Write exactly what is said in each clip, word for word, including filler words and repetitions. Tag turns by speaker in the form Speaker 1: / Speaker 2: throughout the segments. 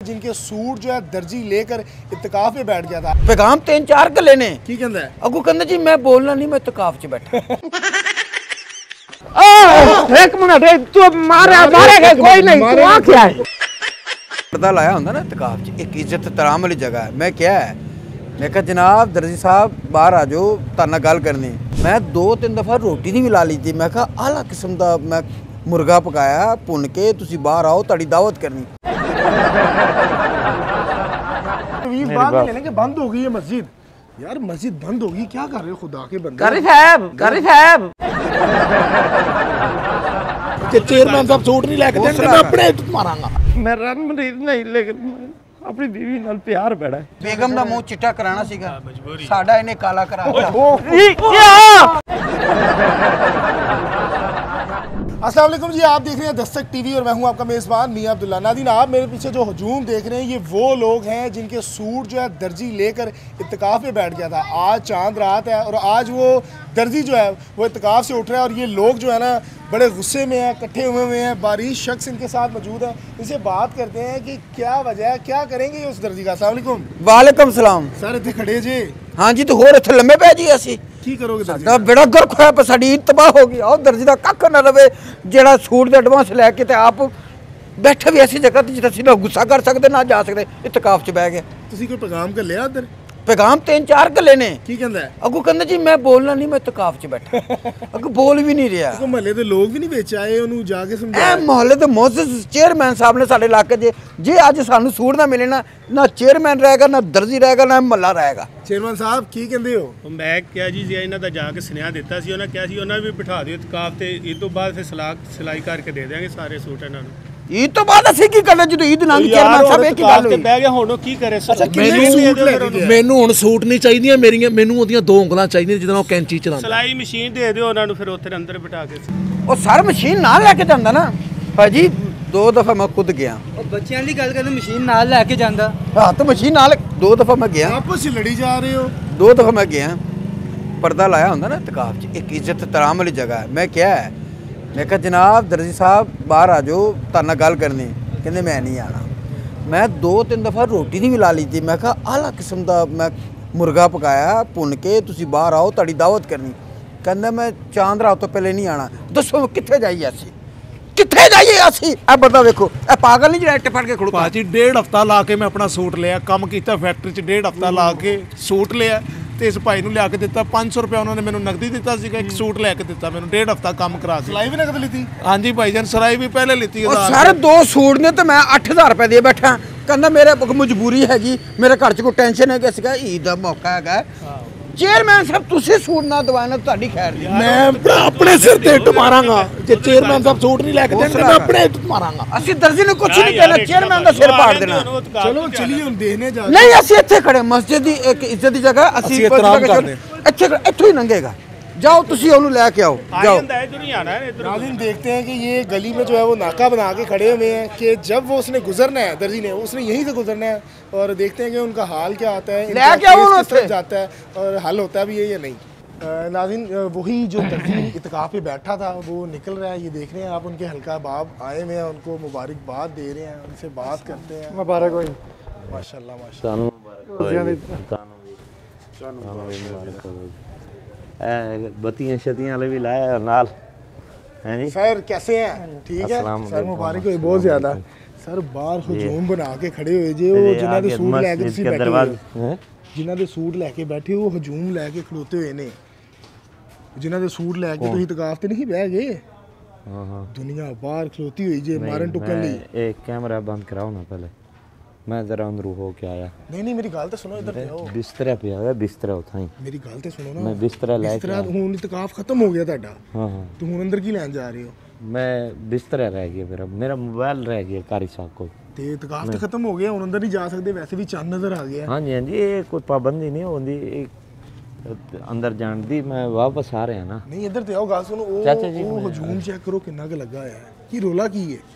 Speaker 1: जिनके सूट जो है दर्जी लेकर इत्तकाफ पे बैठ गया था।
Speaker 2: पैगाम तीन चार गले ने
Speaker 1: की कहंदा है
Speaker 2: अगू कहंदा जी मैं बोलना नहीं, मैं इत्तकाफ च बैठा।
Speaker 3: एक मिनट तू मारे मारेगा कोई नहीं, तू आ क्या है?
Speaker 2: पर्दा लाया होंदा ना इत्तकाफ च, एक इज्जत तराम वाली जगह है। मैं क्या है, मैं कहा जनाब दर्जी साहब बाहर आ जाओ, तार नाल गल करनी। मैं दो तीन दफा रोटी नहीं मिला ली थी। मैं कहा आला किस्म दा मैं मुर्गा पकाया भुन के, तुसी बाहर आओ, ताड़ी दावत करनी।
Speaker 1: बाद में लेने के बंद हो गई है मस्जिद। यार मस्जिद बंद होगी, क्या कर रहे हो खुदा के बंदे?
Speaker 3: गरी साहब गरी साहब
Speaker 1: कि चेयरमैन साहब सूट नहीं लेके देंगे, मैं अपने मारांगा।
Speaker 3: मैं रन मरीज नहीं, लेकिन अपनी बीवी नाल प्यार बड़ा है।
Speaker 2: बेगम दा मुंह चिट्टा कराना सीगा, साडा इन्हें काला करा
Speaker 1: अस्सलाम वालेकुम जी, आप देख रहे हैं दस्तक टीवी और मैं हूं आपका मेज़बान मियां अब्दुल्ला। नाज़रीन, आप मेरे पीछे जो हजूम देख रहे हैं ये वो लोग हैं जिनके सूट जो है दर्जी लेकर इत्तकाफ पे बैठ गया था। आज चांद रात है और आज वो दर्जी जो है वो इत्तकाफ से उठ रहा है और ये लोग जो है ना बड़े गुस्से में हैं, इकट्ठे हुए हुए हैं। बारिश शख्स इनके साथ मौजूद है, इनसे बात करते हैं कि क्या वजह है, क्या करेंगे उस दर्जी का। अस्सलाम वालेकुम।
Speaker 2: वालेकुम सलाम।
Speaker 1: सर इतने खड़े जी,
Speaker 2: हाँ जी, तो होर इत्थे लम्बे पै जी असी
Speaker 1: की करोगे दर्जी?
Speaker 2: साडा बेड़ा गर्क होया पर साडी ईद तबाह हो गई। आओ दर्जी दा कख ना रवे, जेड़ा सूट दे एडवांस लैके ते आप बैठे भी ऐसी जगह ते जिथे असीं ना गुस्सा कर सकदे ना जा सकदे, इत्तकाफ च बैठ गए।
Speaker 1: तुसी कोई पैगाम कर लिया इधर?
Speaker 2: पैगाम तीन चार गले ने।
Speaker 1: की कहंदा है?
Speaker 2: अगू कहंदा जी मैं बोलना नहीं, मैं इत्तकाफ च बैठा। अगू बोल भी नहीं रहा।
Speaker 1: को महल्ले दे लोग भी नहीं विच आए ओनू जाके समझाया?
Speaker 2: ए मोहल्ले दे मोअज़्ज़िज़ चेयरमैन साहब ने साडे इलाके जे जे अज सानू सूट ना मिले ना, ना चेयरमैन रहेगा, ना दर्जी रहेगा, ना महल्ला रहेगा।
Speaker 1: चेयरमैन साहब की कहंदे हो?
Speaker 4: मैं क्या जी जे इन्हां दा जाके सुनेहा दिता सी, उन्हां किहा सी उन्हां भी बिठा दिओ इत्तकाफ ते ईद तो बाद फिर सलाह सिलाई करके दे देंगे सारे सूट इन्हां नूं।
Speaker 2: ईद तो बाद असीं की करना ਜਦੋਂ ईद ਲੰਘ ਚੇਅਰਮੈਨ ਸਾਹਿਬ ਇਹ ਕੀ ਗੱਲ ਹੋਈ?
Speaker 4: ਬਹਿ ਗਿਆ ਹੁਣ ਉਹ ਕੀ ਕਰੇ?
Speaker 5: ਮੈਨੂੰ ਹੁਣ ਸੂਟ ਨਹੀਂ ਚਾਹੀਦੀਆਂ ਮੇਰੀਆਂ, ਮੈਨੂੰ ਉਹਦੀਆਂ ਦੋ ਉਂਗਲਾਂ ਚਾਹੀਦੀਆਂ ਜਿਹਦੇ ਨਾਲ ਉਹ ਕੈਂਚੀ ਚਲਾਉਂਦਾ।
Speaker 4: ਸਿਲਾਈ ਮਸ਼ੀਨ ਦੇ ਦਿਓ ਉਹਨਾਂ ਨੂੰ, ਫਿਰ ਉੱਥੇ ਅੰਦਰ ਬਿਠਾ ਕੇ।
Speaker 2: ਉਹ ਸਰ ਮਸ਼ੀਨ ਨਾਲ ਲੈ ਕੇ ਜਾਂਦਾ ਨਾ ਭਾਜੀ। ਦੋ ਦਫਾ ਮੈਂ ਖੁਦ ਗਿਆ।
Speaker 6: ਉਹ ਬੱਚਿਆਂ ਦੀ ਗੱਲ ਕਰਦੇ ਮਸ਼ੀਨ ਨਾਲ ਲੈ ਕੇ ਜਾਂਦਾ।
Speaker 2: ਹਾਂ ਤਾਂ ਮਸ਼ੀਨ ਨਾਲ ਦੋ ਦਫਾ ਮੈਂ ਗਿਆ।
Speaker 1: ਆਪਸ ਵਿੱਚ ਲੜੀ ਜਾ ਰਹੇ ਹੋ?
Speaker 2: ਦੋ ਦਫਾ ਮੈਂ ਗਿਆ। ਪਰਦਾ ਲਾਇਆ ਹੁੰਦਾ ਨਾ ਇਤਕਾਫ 'ਚ, ਇੱਕ ਇੱਜ਼ਤ ਤਰਾਮ ਵਾਲੀ ਜਗ੍ਹਾ ਹੈ। ਮੈਂ ਕਿਹਾ ਹੈ, ਮੈਂ ਕਿਹਾ ਜਨਾਬ ਦਰਜੀ ਸਾਹਿਬ ਬਾਹਰ ਆ ਜਾਓ, ਤੁਹਾਡੇ ਨਾਲ ਗੱਲ ਕਰਨੀ। ਕਹਿੰਦੇ ਮੈਂ ਨਹੀਂ ਆਣਾ। ਮੈਂ ਦੋ ਤਿੰਨ ਦਫਾ ਰੋਟੀ ਨਹੀਂ ਮਿਲਾ ਲਈ थी। मैं कहा आला किस्म का मैं मुर्गा पकाया भुन के, तुसी बाहर आओ, ताड़ी दावत करनी। कहंदा मैं चांद रात तो पहले नहीं आना। दसो कित्थे जाइए असी, कित्थे जाइए असी? ए बंदा देखो, ए पागल नहीं जिहड़ा इट्टे फड़ के खड़ोता।
Speaker 5: ਭਾਜੀ डेढ़ हफ्ता ला के मैं अपना सूट लिया, काम किया फैक्ट्री च, डेढ़ हफ्ता ला के सूट लिया ਤੇ ਇਸ ਭਾਈ ਨੂੰ ਲਿਆ ਕੇ ਦਿੱਤਾ ਪੰਜ ਸੌ ਰੁਪਏ। ਉਹਨਾਂ ਨੇ ਮੈਨੂੰ ਨਕਦੀ ਦਿੱਤਾ ਸੀਗਾ, ਇੱਕ ਸੂਟ ਲੈ ਕੇ ਦਿੱਤਾ ਮੈਨੂੰ, ਡੇਢ ਹਫਤਾ ਕੰਮ ਕਰਾ ਕੇ।
Speaker 1: ਸਿਲਾਈ ਵੀ ਨਕਦ ਲਿੱਤੀ?
Speaker 5: ਹਾਂਜੀ ਭਾਈ ਜਾਨ, ਸਿਲਾਈ ਵੀ ਪਹਿਲੇ ਲਿੱਤੀ।
Speaker 2: ਉਹ ਸਰ ਦੋ ਸੂਟ ਨੇ ਤੇ ਮੈਂ ਅੱਠ ਹਜ਼ਾਰ ਰੁਪਏ ਦੇ ਬੈਠਾ। ਕਹਿੰਦਾ ਮੇਰੇ ਮਜਬੂਰੀ ਹੈਗੀ, ਮੇਰੇ ਘਰ 'ਚ ਕੋਈ ਟੈਨਸ਼ਨ ਹੈ ਕਿ ਸੀਗਾ ਈਦ ਦਾ ਮੌਕਾ ਹੈਗਾ। ਚੇਅਰਮੈਨ ਸਾਹਿਬ ਤੁਸੀਂ ਸੂਟ ਨਾ ਦਵਾਣਾ, ਤੁਹਾਡੀ ਖੈਰ ਦੀ।
Speaker 5: ਮੈਂ ਆਪਣੇ ਸਿਰ ਤੇ ਇੱਟ ਮਾਰਾਂਗਾ ਜੇ ਚੇਅਰਮੈਨ ਸਾਹਿਬ ਸੂਟ ਨਹੀਂ ਲੈ ਕੇ ਦੇਣਗੇ, ਮੈਂ ਆਪਣੇ ਇੱਟ ਮਾਰਾਂਗਾ।
Speaker 2: ਅਸੀਂ ਦਰਜੀ ਨੂੰ ਕੁਝ ਨਹੀਂ ਕਹਿਣਾ, ਚੇਅਰਮੈਨ ਦਾ ਸਿਰ ਪਾੜ ਦੇਣਾ।
Speaker 1: ਚਲੋ ਚਲੀਏ ਹੁਣ ਦੇਖਨੇ ਜਾ।
Speaker 2: ਨਹੀਂ ਅਸੀਂ ਇੱਥੇ ਖੜੇ, ਮਸਜਿਦ ਦੀ ਇੱਕ ਇੱਜ਼ਤ ਦੀ ਜਗ੍ਹਾ। ਅਸੀਂ ਇੱਥੇ ਇੱਥੋਂ ਹੀ ਲੰਘੇਗਾ। जाओ तुसी ओनू लेके आओ, जाओ।
Speaker 1: नाज़रीन देखते हैं कि ये गली में जो है वो नाका बना के खड़े हुए हैं कि जब वो उसने गुजरना है, दर्जी ने उसने यहीं से गुजरना है। और देखते हैं कि उनका हाल क्या आता है,
Speaker 2: लेके आओ किस तरफ
Speaker 1: जाता है और हल होता भी है या नहीं। नाज़रीन वही जो दर्जी इत्तकाफ पे बैठा था वो निकल रहा है, ये देख रहे हैं आप। उनके हल्का बाब आए हुए हैं, उनको मुबारकबाद दे रहे हैं, उनसे बात करते हैं।
Speaker 6: मुबारक हो
Speaker 1: माशाल्लाह माशाल्लाह।
Speaker 7: बत्तियां शतियां वाले भी लाया नाल हैं जी।
Speaker 1: सर कैसे हैं? ठीक है सर, मुबारक हो बहुत ज़्यादा। सर बाहर हजूम बना के खड़े हुए जे वो जिन्हां दे सूट लैके तुसीं बैठे हो, जिन्हां दे सूट लैके बैठे हो, हजूम लैके खड़ोते हुए ने। जिन्हां दे सूट लैके तुसीं इत्तकाफ ते नहीं बह गए। हां हां, दुनिया बाहर खड़ोती हुई जे मारन टुकन लई।
Speaker 7: एक कैमरा बंद कराओ ना पहले, मैं जरा अंदर हो के आया।
Speaker 1: नहीं नहीं मेरी गल तो सुनो, इधर आओ।
Speaker 7: बिस्तरा पे आया, बिस्तरा उठाई।
Speaker 1: मेरी गल तो सुनो ना,
Speaker 7: मैं बिस्तरा लेके
Speaker 1: बिस्तरा हुन इत्तकाफ खत्म हो गया ਤੁਹਾਡਾ।
Speaker 7: हां हां,
Speaker 1: तो हुन अंदर की लैन जा रहे हो?
Speaker 7: मैं बिस्तरा रह गया, मेरा मेरा मोबाइल रह गया कारी साहब को।
Speaker 1: ते इत्तकाफ तो खत्म हो गया, हुन अंदर नहीं जा सकते, वैसे भी चंद नजर आ गया।
Speaker 7: हां जी हां जी, ये कोई पाबंदी नहीं होंदी अंदर जान दी। मैं वापस आ रहा ना।
Speaker 1: नहीं इधर ते आओ, गल सुनो। ओ
Speaker 7: चाचा जी
Speaker 1: वो हजूम चेक करो कितना के लगा है, की रोला की है?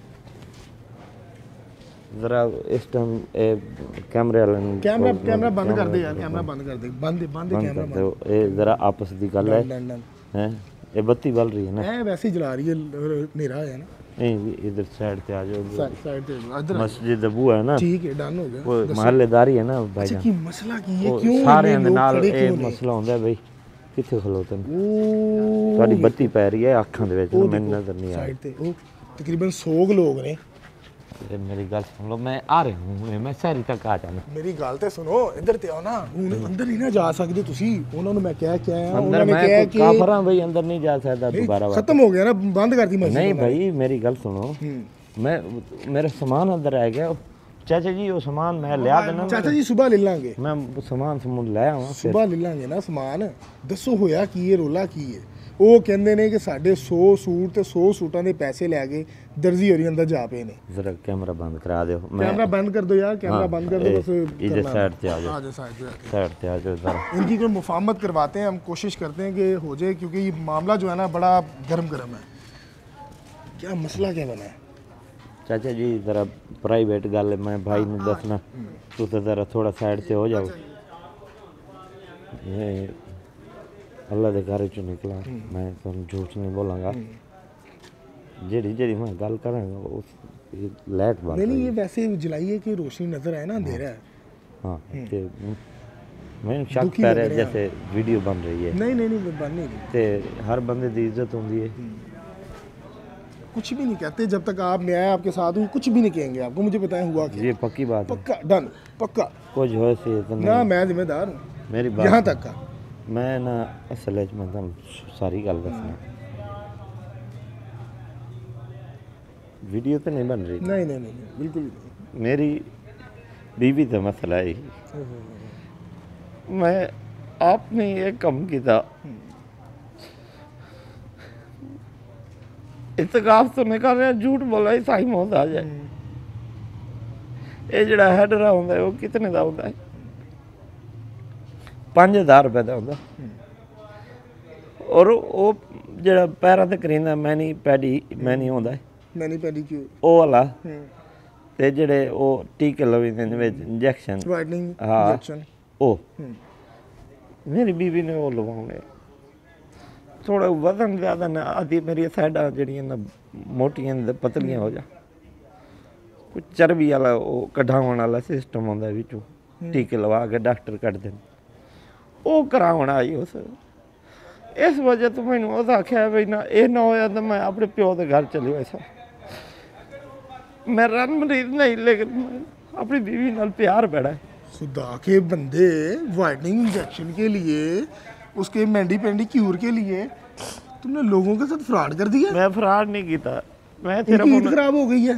Speaker 7: जरा इस टाइम कैमरे वाले
Speaker 1: कैमरा कैमरा बंद कर दे यार, कैमरा बंद कर दे, बंद बंद कैमरा बंद।
Speaker 7: ये जरा आपस दी गल है हैं, ये बत्ती बल रही है ना।
Speaker 1: मैं वैसे ही जला रही है, नेरा है ना।
Speaker 7: नहीं इधर साइड पे आ जाओ।
Speaker 1: साइड साइड पे इधर आ-
Speaker 7: मस्जिद अबू है ना,
Speaker 1: ठीक है, डन हो गया।
Speaker 7: वो
Speaker 1: दसो।
Speaker 7: महल्लेदारी है ना
Speaker 1: अच्छा
Speaker 7: भाईजान,
Speaker 1: की मसला की है,
Speaker 7: ਉਹ
Speaker 1: क्यों
Speaker 7: ਸਾਰਿਆਂ
Speaker 1: इन्ने
Speaker 7: ਦੇ
Speaker 1: लोग
Speaker 7: ਨਾਲ
Speaker 1: खड़े
Speaker 7: ਇਹ
Speaker 1: क्यों ने?
Speaker 7: ਮਸਲਾ ਹੁੰਦਾ ਬਈ ਕਿੱਥੇ ਖਲੋਤੇ ਨੇ,
Speaker 1: ओ
Speaker 7: ਤੁਹਾਡੀ ਬੱਤੀ ਪੈ ਰਹੀ ਹੈ ਅੱਖਾਂ ਦੇ ਵਿੱਚ, ਮੈਨੂੰ ਨਜ਼ਰ ਨਹੀਂ ਆ
Speaker 1: साइड पे ओ तकरीबन सौ लोग ने।
Speaker 7: ਰਹੀ। ਮੇਰੀ ਗੱਲ ਸੁਣ ਲਓ, ਮੈਂ ਆ ਰਿਹਾ ਹੂੰ, ਮੈਂ ਸ਼ਹਿਰੀ ਤੱਕ ਆ ਜਾਣਾ।
Speaker 1: ਮੇਰੀ ਗੱਲ ਤੇ ਸੁਣੋ, ਇੱਧਰ ਤੇ ਆਓ ਨਾ। ਹੁਣ ਅੰਦਰ ਨਹੀਂ ਨਾ ਜਾ ਸਕਦੇ ਤੁਸੀਂ, ਉਹਨਾਂ ਨੂੰ ਮੈਂ ਕਹਿ ਕੇ ਆਇਆ,
Speaker 7: ਅੰਦਰ
Speaker 1: ਉਹਨਾਂ ਨੇ
Speaker 7: ਮੈਂ
Speaker 1: ਕਿਹਾ
Speaker 7: ਕੋਈ
Speaker 1: ਕਿ
Speaker 7: ਕਾਫਰਾਂ ਬਈ ਅੰਦਰ ਨਹੀਂ ਜਾ ਸਕਦਾ ਦੁਬਾਰਾ ਵਾਪਸ।
Speaker 1: ਖਤਮ ਹੋ ਗਿਆ ਨਾ, ਬੰਦ ਕਰਤੀ ਮਸਜਿਦ
Speaker 7: ਨਹੀਂ
Speaker 1: ਉਹਨਾਂ ਨੇ।
Speaker 7: ਭਾਈ ਮੇਰੀ ਗੱਲ ਸੁਣੋ, ਮੈਂ ਮੇਰਾ ਸਾਮਾਨ ਅੰਦਰ ਆ ਗਿਆ। ਚਾਚਾ ਜੀ ਉਹ ਸਾਮਾਨ ਮੈਂ ਲਿਆ ਦੇਣਾ,
Speaker 1: ਚਾਚਾ ਜੀ ਸੁਬਾਹ ਲੈ ਲਾਂਗੇ,
Speaker 7: ਮੈਂ ਸਾਮਾਨ ਸਮੂਨ ਲੈ ਆਵਾਂ ਫਿਰ।
Speaker 1: ਸੁਬਾਹ ਲੈ ਲਾਂਗੇ ਨਾ ਸਮਾਨ। ਦੱਸੋ ਹੋਇਆ ਕੀ ਹੈ, ਰੋਲਾ ਕੀ ਹੈ? ਉਹ ਕਹਿੰਦੇ ਨੇ ਕਿ ਸਾਡੇ ਸੌ ਸੂਟ ਤੇ ਸੌ ਸੂਟਾਂ ਦੇ ਪੈਸੇ ਲੈ ਕੇ ਦਰਜੀ ਹੋਰੀ ਅੰਦਰ ਜਾ ਪਏ ਨੇ।
Speaker 7: ਜ਼ਰਾ ਕੈਮਰਾ ਬੰਦ ਕਰਾ ਦਿਓ।
Speaker 1: कैमरा बंद कर दो यार, कैमरा
Speaker 7: हाँ,
Speaker 1: बंद कर दो।
Speaker 7: ए-
Speaker 1: बस
Speaker 7: इधर
Speaker 1: करना
Speaker 7: साइड
Speaker 1: है।
Speaker 7: पे आ जाओ।
Speaker 1: आ जाओ साइड पे।
Speaker 7: साइड पे आ जाओ जरा।
Speaker 1: इनकी कोई मुफाहमत करवाते हैं, हम कोशिश करते हैं कि हो जाए, क्योंकि ये मामला जो है ना बड़ा गर्म गर्म है। क्या मसला क्या बना है?
Speaker 7: चाचा जी जरा प्राइवेट गल है, मैं भाई ने दसना, तू तो जरा थोड़ा साइड से हो जाओ। मैं अल्लाह के घर चो निकला, मैं तुम झूठ नहीं बोलांगा। जेड़ी जेड़ी मैं गल करांगा उस लाइट बंद
Speaker 1: नहीं नहीं,
Speaker 7: करी।
Speaker 1: ये वैसे जलाइए कि रोशनी नजर आए ना, अंधेरा है।
Speaker 7: हाँ ते मैं शक
Speaker 1: दुखी
Speaker 7: कर
Speaker 1: लग
Speaker 7: रहा
Speaker 1: रहे हैं।
Speaker 7: जैसे वीडियो बन रही है
Speaker 1: नहीं नहीं नहीं, बंद नहीं रही।
Speaker 7: ते हर बंदे दी इज्जत होती है।
Speaker 1: कुछ भी नहीं कहते जब तक आप मैं आपके साथ हूँ, कुछ भी नहीं कहेंगे आपको। मुझे बताएं हुआ क्या?
Speaker 7: ये पक्की बात है,
Speaker 1: पक्का डन, पक्का
Speaker 7: कुछ हो से तो
Speaker 1: ना,
Speaker 7: नहीं।
Speaker 1: मैं जिम्मेदार हूँ
Speaker 7: मेरी बात
Speaker 1: यहाँ तक का।
Speaker 7: मैं ना असल च मैं तुम सारी गल दसना, वीडियो तो नहीं बन रही।
Speaker 1: नहीं नहीं नहीं नहीं, बिल्कुल भी नहीं।
Speaker 7: मेरी बीवी का मसला है, मैं आपने ये कम किया, इतकाफ तो नहीं कर रहा, झूठ बोला ही साई मौत आ जाए। ये जड़ा हैडरा होंदा है वो कितने का होता है? पाँच हज़ार रुपये का होता। और वो जड़ा पैरों ते करींदा मैनी पैडी मैनी होंदा है
Speaker 1: मैंने पहली क्यों
Speaker 7: ਉਹ ਵਾਲਾ ਤੇ ਜਿਹੜੇ ਉਹ ਟੀਕੇ ਲਵੀਂਦੇ ਨੇ ਵਿੱਚ ਇੰਜੈਕਸ਼ਨ।
Speaker 1: वाइटनिंग
Speaker 7: हाँ।
Speaker 1: इंजेक्शन।
Speaker 7: ਉਹ ਮੇਰੀ ਬੀਬੀ ਨੇ ਉਹ ਲਵਾਉਣੇ। ਥੋੜਾ ਵਜ਼ਨ ਜ਼ਿਆਦਾ ਨਾ ਆਦੀ ਮੇਰੀ ਸਾਈਡਾਂ ਜਿਹੜੀਆਂ ਨਾ ਮੋਟੀਆਂ ਤੇ ਪਤਲੀਆਂ ਹੋ ਜਾ। ਕੁਝ ਚਰਬੀ ਵਾਲਾ ਉਹ ਕਢਾਉਣ ਵਾਲਾ ਸਿਸਟਮ ਹੁੰਦਾ ਵਿੱਚੋਂ, ਟੀਕੇ ਲਵਾ ਕੇ ਡਾਕਟਰ ਕੱਢਦੇ ਨੇ। ਉਹ ਕਰਾਉਣ ਆਈ ਉਸ ਇਸ ਵਜ੍ਹਾ ਤੋਂ ਮੈਨੂੰ ਉਹਦਾ ਆਖਿਆ ਵੀ ਨਾ ਇਹ ਨਾ ਹੋਇਆ ਤਾਂ ਮੈਂ ਆਪਣੇ ਪਿਓ ਦੇ ਘਰ ਚਲੀ ਵੈਸਾ। मैं रन मरीज नहीं, लेकिन अपनी बीवी नाल प्यार बड़ा है।
Speaker 1: खुदा के बंदे, वाइटनिंग इंजेक्शन के लिए, उसके मेंढी पेंडी क्यूर के लिए तुमने लोगों के साथ फ्रॉड कर दिया।
Speaker 7: मैं फ्रॉड नहीं किया, मैं
Speaker 1: इनकी
Speaker 7: सिर्फ
Speaker 1: ईद खराब हो गई है।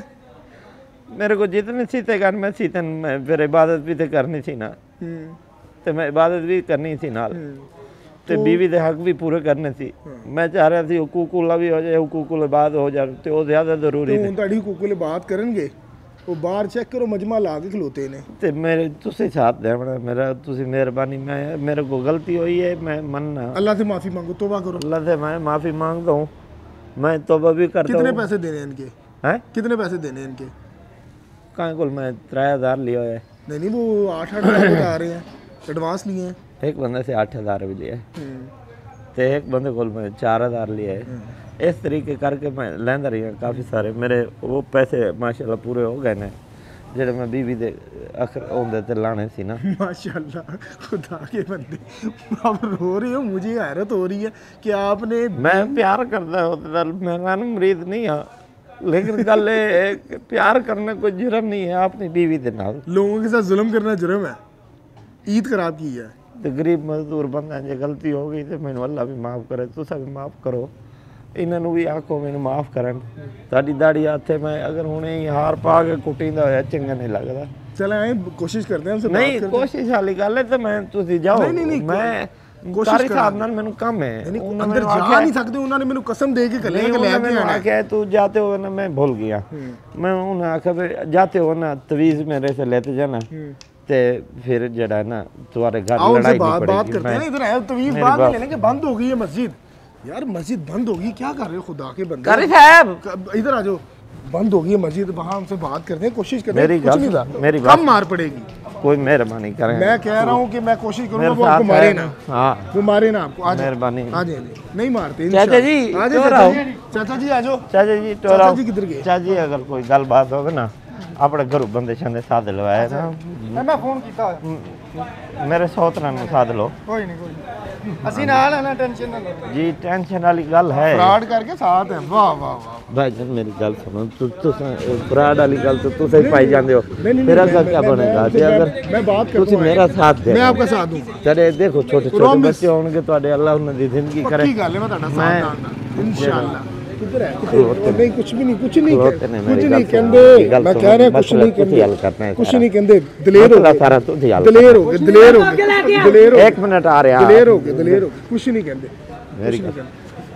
Speaker 7: मेरे को जितने सीते कर मैं सीते मैं फिर इबादत भी तो करनी थी ना, तो मैं इबादत भी करनी थी नाल, तो बीवी के हक भी पूरे करने सी। मैं चाह रहा थी हुकूकुला भी हो जाए, हुकूकुल बाद हो जाए, तो वो ज़्यादा जरूरी
Speaker 1: तो
Speaker 7: है।
Speaker 1: उन ताड़ी कुकुले बात करेंगे, वो बाहर चेक करो मजमा ला के खलोते ने।
Speaker 7: तो मेरे तुसी साथ देना मेरा, तुसी मेहरबानी, मैं मेरे को गलती हुई है, मैं मनना,
Speaker 1: अल्लाह से माफी मांगो, तौबा करो।
Speaker 7: अल्लाह से मैं माफ़ी मांगता हूँ, मैं तौबा भी करता
Speaker 1: कितने
Speaker 7: हूँ।
Speaker 1: पैसे देने हैं इनके?
Speaker 7: हैं
Speaker 1: कितने पैसे देने हैं इनके?
Speaker 7: कहाँ को मैं त्रै हज़ार लिया है,
Speaker 1: नहीं नहीं, वो आठ आठ हजार बता रहे हैं, एडवांस लिए हैं।
Speaker 7: एक बंदे से आठ हज़ार भी लिया है, तो एक बंदे को मैं चार हज़ार लिया है। इस तरीके करके मैं लैंदा रही हूँ काफ़ी सारे, मेरे वो पैसे माशाल्लाह पूरे हो गए ने जेडे मैं बीवी दे अखर होंदे ते लाने सी ना।
Speaker 1: माशाल्लाह, खुदा के बंदे आप रो रहे हो, मुझे हैरत हो रही है कि आपने।
Speaker 7: मैं प्यार करता हूँ, मैं रन मरीद नहीं हाँ, लेकिन गल ये कि प्यार करना कोई जुर्म नहीं है अपनी बीवी के नाल।
Speaker 1: लोगों के साथ जुल्म करना जुर्म है। ईद खराब की है।
Speaker 7: तो गरीब मजदूर बंदा जे गलती हो गई तो मैनू अल्लाह भी माफ़ करे, तुसा भी माफ़ करो, इन्हों भी आखो मैनू माफ़ करन। साडी दाड़ी हाथे मैं अगर हुणे ही हार पा के कुटींदा होया चंगा नहीं लगदा।
Speaker 1: चले आए, कोशिश करते हैं हमसे बात
Speaker 7: नहीं
Speaker 1: करते हैं।
Speaker 7: कोशिश वाली गल है तो मैं तुसी जाओ,
Speaker 1: नहीं, नहीं, नहीं,
Speaker 7: मैं
Speaker 1: कोशिश
Speaker 7: कारी
Speaker 1: करा।
Speaker 7: साहब नाल मैनू काम है।
Speaker 1: नहीं,
Speaker 7: उन्होंने
Speaker 1: अंदर
Speaker 7: मैनू
Speaker 1: जा
Speaker 7: आख्या-
Speaker 1: नहीं सकते, उन्होंने मैंने कसम दे के कले
Speaker 7: नहीं,
Speaker 1: के
Speaker 7: उन्होंने
Speaker 1: लेके
Speaker 7: मैनू
Speaker 1: आना है।
Speaker 7: आख्या तू जाते हो ना, मैं भूल गया, मैं उन्हें आख्या भी जाते हो ना तवीज़ मेरे से लेते जाना, ते फिर जड़ा है ना तुम्हारे घर
Speaker 1: आओ उनसे
Speaker 7: लड़ाई
Speaker 1: बात
Speaker 7: नहीं
Speaker 1: बात
Speaker 7: पड़ेगी।
Speaker 1: करते हैं ना,
Speaker 7: मैं-
Speaker 1: इधर आए तवीज
Speaker 7: मेरी
Speaker 1: बाद में
Speaker 7: बात-
Speaker 1: ले लेंगे। बंद हो गई है मस्जिद यार, मस्जिद बंद होगी, क्या कर रहे हो खुदा के बंदे?
Speaker 7: कारी साहब
Speaker 1: क- इधर आ जाओ, बंद हो गई है मस्जिद, वहाँ हमसे बात करते हैं, कोशिश करते हैं।
Speaker 7: मेरी
Speaker 1: कुछ
Speaker 7: बात-
Speaker 1: नहीं था,
Speaker 7: मेरी बात-
Speaker 1: कम मार पड़ेगी।
Speaker 7: कोई मेहरबानी करें।
Speaker 1: मैं कह रहा हूँ कि मैं कोशिश करूंगा
Speaker 7: मेरे
Speaker 1: वो आपको
Speaker 7: साथ
Speaker 1: मारे
Speaker 7: है।
Speaker 1: ना,
Speaker 7: हाँ
Speaker 1: वो मारे ना आपको। आ जाओ,
Speaker 7: मेहरबानी।
Speaker 1: आ जाइए, नहीं मारते
Speaker 7: चाचा जी,
Speaker 1: इंशाल्लाह। आ जाओ
Speaker 7: इधर
Speaker 1: चाचा
Speaker 7: आओ।
Speaker 1: जी, चाचा जी आ जाओ।
Speaker 7: चाचा जी
Speaker 1: चाचा
Speaker 7: टोरा
Speaker 1: जी किधर गए?
Speaker 7: चाचा जी अगर कोई गल बात होवे ना अपने घरों बंदे छंदे साध लवाए ना
Speaker 6: मैं फोन किया
Speaker 7: म- मेरे सौतरा ਨੂੰ ਸਾਧ ਲਓ।
Speaker 6: कोई नहीं कोई नहीं ਅਸੀਂ ਨਾਲ ਹੈ ਨਾ ਟੈਨਸ਼ਨ ਨਾ ਲਓ
Speaker 7: जी टेंशन वाली गल है।
Speaker 1: फ्रॉड करके साथ है, वाह वाह वाह।
Speaker 7: भाईजान मेरी गल सुनो, तु तुस फ्रॉड वाली गल तो तुस ही पाई जांदे हो।
Speaker 1: नहीं, नहीं,
Speaker 7: तेरा
Speaker 1: मैं-
Speaker 7: का
Speaker 1: मैं-
Speaker 7: क्या
Speaker 1: मैं-
Speaker 7: बनेगा
Speaker 1: मैं-
Speaker 7: जे
Speaker 1: मैं-
Speaker 7: अगर
Speaker 1: मैं बात
Speaker 7: तुसी
Speaker 1: करता हूं,
Speaker 7: मेरा साथ दे।
Speaker 1: मैं आपका साथ दूंगा।
Speaker 7: चले देखो छोटे छोटे
Speaker 1: Promise।
Speaker 7: बच्चे होंगे ਤੁਹਾਡੇ अल्लाह उन्हें दी जिंदगी करे।
Speaker 1: पक्की गल है, मैं ਤੁਹਾਡਾ साथ
Speaker 7: मैं-
Speaker 1: दांगा इंशाल्लाह। किधर है किधर
Speaker 7: खलोते
Speaker 1: है? नहीं कुछ भी नहीं, कुछ नहीं
Speaker 7: खलोते ने
Speaker 1: कुछ
Speaker 7: मेरी
Speaker 1: नहीं
Speaker 7: गल
Speaker 1: कहंदे।
Speaker 7: सुनो, गल
Speaker 1: मैं
Speaker 7: सुनो,
Speaker 1: कह रहा कुछ
Speaker 7: मसला
Speaker 1: नहीं
Speaker 7: तुसी हल करना
Speaker 1: कहंदे,
Speaker 7: है
Speaker 1: कुछ
Speaker 7: सारा।
Speaker 1: नहीं कहंदे। दलेर हो
Speaker 7: मसला
Speaker 1: गए,
Speaker 7: सारा तुसी हल
Speaker 1: दलेर हो गए, दलेर हो गए, दलेर हो
Speaker 7: एक मिनट आ रहा
Speaker 1: दलेर हो गए, दलेर हो गए, कुछ नहीं कहंदे।
Speaker 7: मेरी
Speaker 1: कुछ नहीं
Speaker 7: गल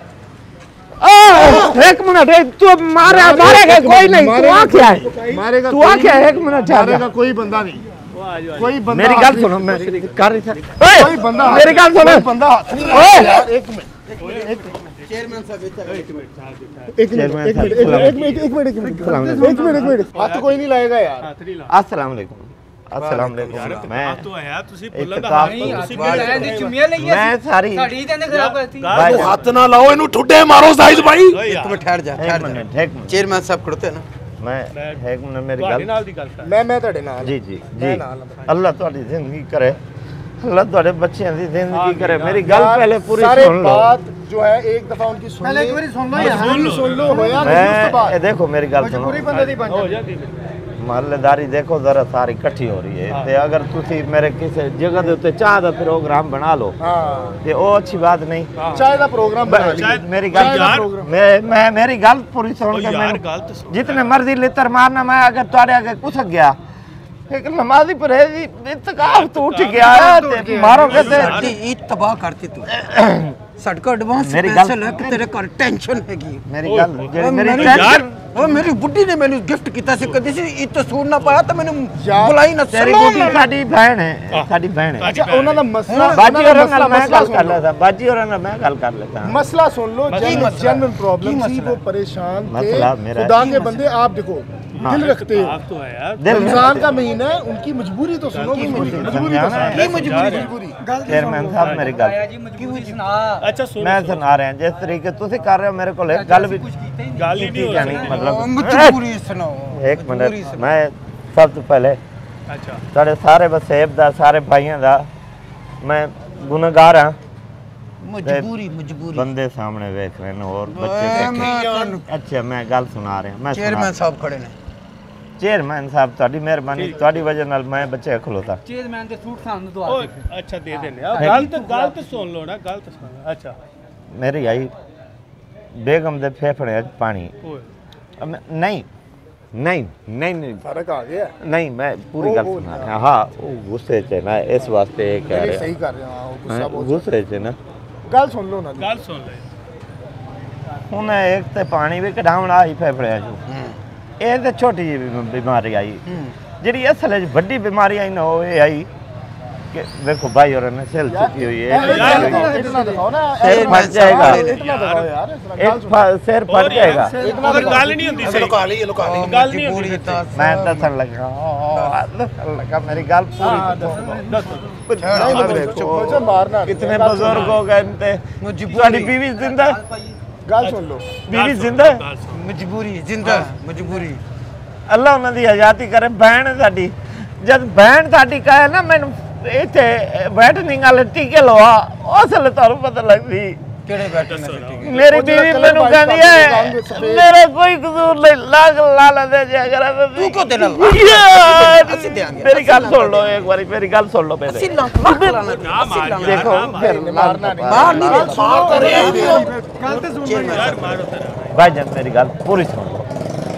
Speaker 1: कहंदे।
Speaker 3: एक मिनट ए, तू मारे मारेगा कोई नहीं, तू आ क्या है?
Speaker 1: मारेगा
Speaker 3: तू आ
Speaker 1: कोई
Speaker 3: क्या है?
Speaker 1: नहीं,
Speaker 3: एक मिनट ठहर जा।
Speaker 1: मारेगा कोई बंदा नहीं, कोई बंदा
Speaker 7: मेरी
Speaker 1: हाथ
Speaker 7: गल
Speaker 1: नहीं-
Speaker 7: सुनो मैं कर रही थी।
Speaker 1: कोई बंदा
Speaker 3: मेरी गल सुनो।
Speaker 1: कोई बंदा हाथ नहीं
Speaker 3: ओए!
Speaker 1: लगाया यार, एक मिनट
Speaker 2: चेयरमैन साहब
Speaker 1: एक मिनट एक मिनट
Speaker 7: चेयरमैन
Speaker 1: एक
Speaker 7: साहब,
Speaker 1: मिनट एक मिनट एक मिनट एक मिनट एक मिनट एक मिनट एक मिनट हाथ कोई नहीं लाएगा यार।
Speaker 7: अस्सलाम वालेकुम। अस्सलाम वालेकुम। मैं
Speaker 4: तो आया ਤੁਸੀਂ ਬੋਲਣ ਦਾ
Speaker 7: इत्तेफाक
Speaker 4: ਹੱਕ
Speaker 7: तो-
Speaker 4: ਤੁਸੀਂ
Speaker 6: ਲੈਣ ਦੀ ਚੁੰਮੀਆਂ ਲਈਆਂ
Speaker 7: मैं सारी
Speaker 6: ਸਾਡੀ ਤੇ ਨੇ ਖਰਾਬ ਕਰਤੀ
Speaker 7: भाईजान,
Speaker 5: ਹੱਥ ਨਾ ਲਾਓ ਇਹਨੂੰ ਠੁੱਡੇ ਮਾਰੋ ਸਾਈਜ਼ ਭਾਈ।
Speaker 2: एक मिनट ठहर जा,
Speaker 7: एक
Speaker 2: ठहर जा।
Speaker 7: मिनट एक मिनट
Speaker 2: चेयरमैन साहब खड़ोते हैं ना।
Speaker 7: मैं एक मिनट मेरी
Speaker 4: ਤੁਹਾਡੇ
Speaker 7: गल
Speaker 4: ਨਾਲ ਦੀ ਗੱਲ ਕਰ
Speaker 1: मैं मैं ਤੁਹਾਡੇ ਨਾਲ
Speaker 7: जी जी
Speaker 1: मैं
Speaker 7: जी
Speaker 1: नाल हूं।
Speaker 7: अल्लाह ਤੁਹਾਡੀ ਜ਼ਿੰਦਗੀ करे, अल्लाह ਤੁਹਾਡੇ ਬੱਚਿਆਂ ਦੀ ਜ਼ਿੰਦਗੀ करे। मेरी गल
Speaker 1: यार,
Speaker 7: पहले पूरी
Speaker 1: सारे
Speaker 7: सुन लो।
Speaker 1: बात जो है एक दफा उनकी सुन
Speaker 6: पहले
Speaker 1: ले,
Speaker 6: एक बारी सुन लो यार।
Speaker 1: मजबूरी सुन लो हो यार, उसके
Speaker 7: मैं
Speaker 1: बाद
Speaker 7: ये देखो मेरी गल सुनो,
Speaker 6: पूरी बंदे दी बन
Speaker 4: ਹੋ
Speaker 6: जाती
Speaker 4: ਜਾਂਦੀ
Speaker 7: महल्लेदारी देखो जरा सारी इकट्ठी हो रही है। ते अगर तुसी मेरे किसी जगह दे उत्ते चाह दा प्रोग्राम बना लो
Speaker 1: हाँ
Speaker 7: ते वो अच्छी बात नहीं।
Speaker 1: चाय का प्रोग्राम बना
Speaker 7: ब-
Speaker 1: लिया।
Speaker 7: मेरी
Speaker 1: चाय
Speaker 7: गल
Speaker 1: का
Speaker 4: यार,
Speaker 1: प्रोग्राम
Speaker 7: मैं मैं मेरी गल पूरी सुन के
Speaker 4: यार
Speaker 7: मैनू
Speaker 4: ਗੱਲ ਤਾਂ ਸੁਣ
Speaker 7: जितने मर्जी लितर मारना, मैं अगर तुम्हारे आगे कुछ गया एक नमाजी परहेजी इत्तेकाफ तो उठ गया ते मारोगे ते
Speaker 2: साडी ईद तबाह करती तू। सड़का एडवांस
Speaker 7: मेरी
Speaker 2: पैसे
Speaker 7: गल-
Speaker 2: लेके तेरे घर टेंशन हैगी।
Speaker 7: मेरी गल जेड़ी मेरी
Speaker 2: मेरी
Speaker 7: टेंशन
Speaker 2: ओ मेरी बुड्ढी ने मैंने गिफ्ट किया सी कदी सी ईद तो सूट ना पाया तो मैंने
Speaker 1: यार,
Speaker 2: बुलाई ना
Speaker 7: तेरी
Speaker 2: सलाम
Speaker 7: बुढ़ी साडी बहन है, साडी बहन है।
Speaker 1: अच्छा उन्होंने मसला
Speaker 7: बाजी
Speaker 1: उन्होंने
Speaker 7: और
Speaker 1: मसला
Speaker 7: मैं
Speaker 1: मसला
Speaker 7: गल कर
Speaker 1: सुन लो।
Speaker 7: लेता बाजी और मैं गल कर लेता
Speaker 1: मसला सुन लो,
Speaker 2: की
Speaker 1: जनरल
Speaker 2: मसला?
Speaker 1: जनरल प्रॉब्लम
Speaker 2: की
Speaker 1: थी,
Speaker 2: मसला?
Speaker 1: वो परेशान
Speaker 7: मसला
Speaker 1: थे।
Speaker 7: मेरा
Speaker 1: खुदा
Speaker 7: की
Speaker 1: के बंदे आप देखो दिल रखते हो,
Speaker 4: ਆਪ ਤੋਂ ਆਇਆ
Speaker 7: दिल में
Speaker 1: रमजान का महीना है, उनकी मजबूरी तो सुनो, मजबूरी मजबूरी तो
Speaker 7: समझाना
Speaker 1: सुनो।
Speaker 7: है।
Speaker 2: की मजबूरी मजबूरी
Speaker 7: चेयरमैन साहब मेरी गल
Speaker 6: जी मजबूरी सुना
Speaker 4: ਅੱਛਾ ਸੁਣ
Speaker 7: मैं सुना रहा जिस तरीके तुसी कर रहे हो मेरे को गल भी
Speaker 4: ਗੱਲ ਹੀ ਨਹੀਂ ਹੋ
Speaker 7: यानी
Speaker 4: ਸਕਦੀ
Speaker 7: मतलब
Speaker 2: मजबूरी सुनाओ।
Speaker 7: एक मिनट मैं सब तो पहले
Speaker 4: ਅੱਛਾ
Speaker 7: ਤੁਹਾਡੇ ਸਾਰੇ ਵਸੇਬ ਦਾ ਸਾਰੇ ਭਾਈਆਂ ਦਾ मैं गुनहगार हाँ।
Speaker 2: मजबूरी मजबूरी
Speaker 7: बंदे सामने देख रहे हैं और
Speaker 2: मैं
Speaker 7: बच्चे
Speaker 2: ਤੁਹਾਨੂੰ
Speaker 7: अच्छा मैं गल सुना रहा मैं
Speaker 2: चेयरमैन साहब खड़े ने।
Speaker 7: चेयरमैन साहब ਤੁਹਾਡੀ ਮਿਹਰਬਾਨੀ ਤੁਹਾਡੀ ਵਜ੍ਹਾ ਨਾਲ ਮੈਂ ਬੱਚੇ ਖਲੋਤਾ
Speaker 6: ਚੇਅਰਮੈਨ ਦੇ ਸੂਟ ਸਾਨੂੰ ਦਵਾ
Speaker 4: ਓ
Speaker 6: ਦੇ
Speaker 4: ਅੱਛਾ ਦੇ ਦਿੰਦੇ ਆ ਗੱਲ ਤਾਂ ਗੱਲ ਤਾਂ ਸੁਣ ਲਓ ਨਾ ਗੱਲ ਤਾਂ ਸੁਣ ਲਓ। ਅੱਛਾ
Speaker 7: मेरी आई बेगम दे फेफड़े च पानी
Speaker 4: ਓਏ
Speaker 7: अब मैं- नहीं नहीं नहीं नहीं
Speaker 1: फर्क आ गया।
Speaker 7: नहीं मैं पूरी
Speaker 1: वो-
Speaker 7: गल
Speaker 1: वो
Speaker 7: सुना
Speaker 1: ना।
Speaker 7: रहा हाँ वो गुस्से च है ना इस वास्ते ये कह
Speaker 1: नहीं,
Speaker 7: रहे
Speaker 1: सही कर रहे हो, हाँ, वो गुस्सा
Speaker 7: हैं
Speaker 1: बहुत
Speaker 7: गुस्से च है ना
Speaker 1: गल सुन लो ना।
Speaker 4: ਗੱਲ ਸੁਣ ਲੈ
Speaker 7: ਹੁਣ ਇੱਕ ਤੇ ਪਾਣੀ ਵੀ ਕਢਾਉਣ ਆਈ ਫੇਫੜਿਆਂ ਚੋਂ ਇਹ ਤੇ ਛੋਟੀ ਜਿਹੀ ਬਿਮਾਰੀ ਆਈ ਜਿਹੜੀ ਅਸਲ ਵਿੱਚ ਵੱਡੀ ਬਿਮਾਰੀ ਆਈ ਨਾ ਉਹ ਇਹ ਆਈ कि देखो भाई और ने सेल चुकी हुई है
Speaker 1: यार, इतना दिखाओ ना,
Speaker 7: शेर फट जाएगा
Speaker 1: इतना दिखाओ यार, इतना गल
Speaker 7: एक
Speaker 1: सुनो।
Speaker 7: फ- शेर फट जाएगा
Speaker 4: ਅਗਰ ਗੱਲ ਨਹੀਂ ਹੁੰਦੀ ਸਹੀ
Speaker 1: लुका ली, लुका ली।
Speaker 4: ਗੱਲ ਨਹੀਂ ਹੁੰਦੀ
Speaker 2: मजबूरी तो
Speaker 7: मैं दसन लगा दसन लगा मेरी गल पूरी
Speaker 1: नहीं, नहीं, चुप हो जा, मारना नहीं।
Speaker 7: कितने
Speaker 1: गल
Speaker 7: बुजुर्ग
Speaker 1: सुनो।
Speaker 7: हो गए इनते तुम्हारी बीवी जिंदा
Speaker 1: गल सुन लो।
Speaker 7: बीवी जिंदा
Speaker 2: मजबूरी जिंदा मजबूरी।
Speaker 7: ਅੱਲਾ ਉਹਨਾਂ ਦੀ ਹਜ਼ਾਤੀ ਕਰੇ ਭੈਣ ਹੈ ਸਾਡੀ ਜਦ ਭੈਣ ਸਾਡੀ ਕਹੇ ਨਾ ਮੈਨੂੰ ਇੱਥੇ ਬੈਠਣੀ ਵਾਲੇ ਟੀਕੇ ਲਵਾ ਉਸ ਵੇਲੇ ਤੁਹਾਨੂੰ ਪਤਾ ਲੱਗਦੀ
Speaker 2: ਕਿਹੜੇ ਬੈਠੇ ਨੇ ਠੀਕ
Speaker 7: ਮੇਰੀ
Speaker 1: ਉਹ ਜਿਹੜਾ
Speaker 7: ਬੀਵੀ
Speaker 1: colour
Speaker 7: ਮੈਨੂੰ
Speaker 1: white
Speaker 7: ਕਹਿੰਦੀ
Speaker 1: ਪਾ ਕੇ
Speaker 7: ਹੈ
Speaker 1: ਰੰਗ ਸਫੇਦ।
Speaker 7: ਮੇਰਾ ਕੋਈ ਕਸੂਰ ਨਹੀਂ ਲਾਗ ਲਾਲਾ ਦੇ ਜਾ ਕਰ
Speaker 2: ਤੂੰ ਕਿਉਂ ਦੇਣਾ ਲਾ?
Speaker 7: ਯਾਰ,
Speaker 2: ਅਸੀਂ ਦਿਆਂਗੇ,
Speaker 7: ਮੇਰੀ
Speaker 2: ਅਸੀਂ
Speaker 7: ਗੱਲ ਸੁਣ ਲਓ ਇੱਕ ਵਾਰੀ ਮੇਰੀ ਗੱਲ ਸੁਣ ਲਓ
Speaker 2: ਅਸੀਂ
Speaker 7: ਪਹਿਲੇ
Speaker 2: ਲੱਖ ਲੱਖ ਲਾਣਾ
Speaker 4: ਨਾ ਮਾਰ ਯਾਰ,
Speaker 7: ਦੇਖੋ
Speaker 4: ਨਾ ਮਾਰ।
Speaker 7: ਫਿਰ
Speaker 1: मारना नहीं।
Speaker 2: ਮਾਰ ਨਹੀਂ
Speaker 1: गल
Speaker 2: ਦੇ
Speaker 1: सुनो,
Speaker 2: ਕਰ ਰਿਹਾ
Speaker 6: ਗੱਲ ਤੇ ਸੁਣ
Speaker 4: ਯਾਰ ਮਾਰੋ ਤੇਰਾ
Speaker 7: ਭਾਈਜਾਨ ਮੇਰੀ ਗੱਲ ਪੂਰੀ ਸੁਣ ਲਓ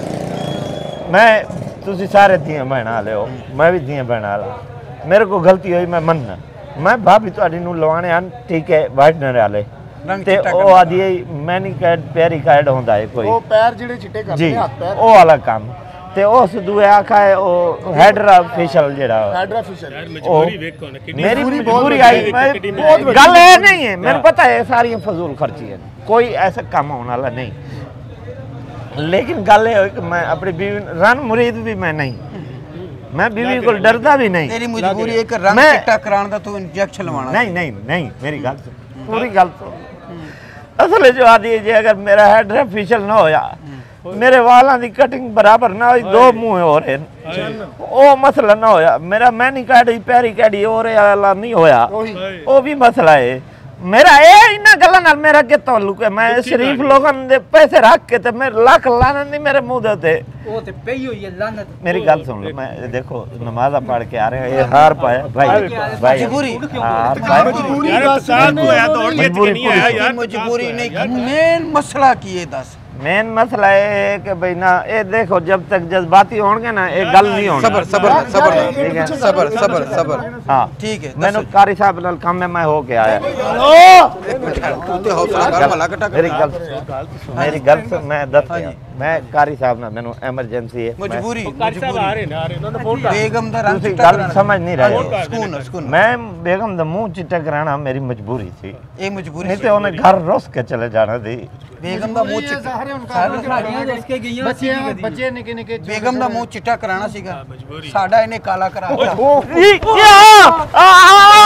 Speaker 7: ਮੈਂ ਤੁਸੀਂ ਸਾਰੇ ਧੀਆਂ ਭੈਣਾਂ ਵਾਲੇ ਹੋ ਮੈਂ ਵੀ ਧੀਆਂ ਭੈਣਾਂ ਵਾਲਾ ਮੇਰੇ ਕੋਲ ਗਲਤੀ ਹੋਈ ਮੈਂ ਮੰਨਣਾ ਮੈਂ ਭਾਬੀ ਤੁਹਾਡੀ ਨੂੰ ਲਵਾਣੇ ਹਨ ਠੀਕ ਹੈ ਵਾਈਟਨਰ ਵਾਲੇ
Speaker 2: ਰੰਗ
Speaker 7: ਤੇ
Speaker 2: ਚਿੱਟਾ
Speaker 7: ਉਹ
Speaker 2: ਕਰਨਾ।
Speaker 7: ਆਦੀ ਮੈਨੀ ਕੈਡ ਪੈਰੀ ਕੈਡ ਹੁੰਦਾ ਹੈ ਕੋਈ
Speaker 1: वो पैर जेड़े चिट्टे करते
Speaker 7: ਜੀ
Speaker 1: हैं, हाथ पैर
Speaker 7: ਉਹ ਵਾਲਾ ਕੰਮ ਤੇ ਉਸ ਦੂਏ ਆਖਾ ਹੈ ਉਹ ਹੈਡਰਾ ਫੇਸ਼ੀਅਲ ਜਿਹੜਾ
Speaker 1: हाइड्रा फेशियल।
Speaker 4: ਯਾਰ ਮਜਬੂਰੀ ਵੇਖੋ ਨਾ ਕਿੰਨੀ
Speaker 7: ਮੇਰੀ
Speaker 1: ਮਜਬੂਰੀ ਬਹੁਤ
Speaker 7: ਮਜਬੂਰੀ
Speaker 1: ਵੱਡੀ
Speaker 7: ਆਈ
Speaker 4: ਹੈ,
Speaker 7: ਮੈਂ
Speaker 4: ਕਿੰਨੀ
Speaker 1: ਬਹੁਤ ਵੱਡੀ
Speaker 7: ਗੱਲ ਇਹ ਨਹੀਂ ਹੈ ਮੈਨੂੰ ਪਤਾ ਹੈ ਸਾਰੀਆਂ ਫਜ਼ੂਲ ਖਰਚੀਆਂ ਨੇ ਕੋਈ ਐਸਾ ਕੰਮ ਹੋਣ ਵਾਲਾ ਨਹੀਂ लेकिन गल ये कि मैं अपनी बीवी रन मुरीद भी मैं नहीं मैं बीवी को डरदा भी नहीं
Speaker 2: तेरी मजबूरी एक रंग
Speaker 7: मैं-
Speaker 2: चिट्टा कराने दा तू इंजेक्शन लवाना
Speaker 7: नहीं नहीं नहीं मेरी गल सुन पूरी गल सुन असल जो आदि जी अगर मेरा हेड फेशियल ना होया मेरे वालों की कटिंग बराबर ना हुई दो मुंह हो रहे वो मसला ना होया मेरा मैनी काढ़ी पैरी काढ़ी हो रहा नहीं होया वो भी मसला है मेरा ये इन्ना गल्लां नाल मेरा के ताल्लुक है मैं शरीफ लोगों दे पैसे रख के ते मैं लाख लाना नहीं मेरे मुंह दे ते
Speaker 6: ਉਹ ਤੇ ਪਈ ਹੋਈ ਹੈ ਲਾਨਤ
Speaker 7: मेरी गल सुन लो मैं देखो नमाज़ा पढ़ के आ रहे हैं ये हार पाया भाई भाई
Speaker 2: मजबूरी
Speaker 7: हार पाया
Speaker 1: मजबूरी
Speaker 4: यार
Speaker 1: दस
Speaker 4: इत्तेकाल को आया दौड़ के
Speaker 7: मजबूरी
Speaker 4: नहीं आया यार
Speaker 2: मजबूरी नहीं मेन मसला की है दस
Speaker 7: मेन मसला ये है कि भाई ना ये देखो जब तक जज्बाती होंगे ना ये गल नहीं होनी
Speaker 2: सबर सबर सबर
Speaker 7: ठीक है
Speaker 2: सबर सबर सबर
Speaker 7: हाँ
Speaker 2: ठीक है
Speaker 7: मैंने कारी साहब नाल काम में मैं हो के आया
Speaker 2: तू ते हौसला कर भला कटा
Speaker 7: मेरी गल मेरी गल सुन मैं दस मैं कारी साहब ना मैंने एमरजेंसी है मैं-
Speaker 2: मजबूरी
Speaker 4: कारी साहब आ रहे ने आ रहे ਉਹਨਾਂ ਦਾ ਫੋਨ
Speaker 2: बेगम दा रंग
Speaker 7: ਤੁਸੀਂ
Speaker 2: चिट्टा
Speaker 7: गल समझ नहीं रहे हो।
Speaker 2: सुकून सुकून
Speaker 7: मैं बेगम दा मुंह चिट्टा कराना मेरी मजबूरी थी
Speaker 2: ये मजबूरी
Speaker 7: नहीं तो उन्हें घर रुस के चले जाना थी
Speaker 2: बेगम दा मुंह चिट्टा
Speaker 6: ਸਾਡੀਆਂ ਦੱਸ ਕੇ ਗਈਆਂ ਬੱਚੇ ਬੱਚੇ ਨਿੱਕੇ ਨਿੱਕੇ
Speaker 2: बेगम दा मुंह चिट्टा कराना सीगा साडा इन्हें काला करा
Speaker 7: क्या